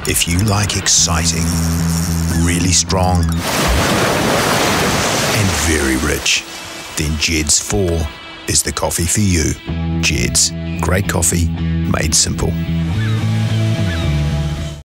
If you like exciting, really strong, and very rich, then Jed's 4 is the coffee for you. Jed's, great coffee made simple.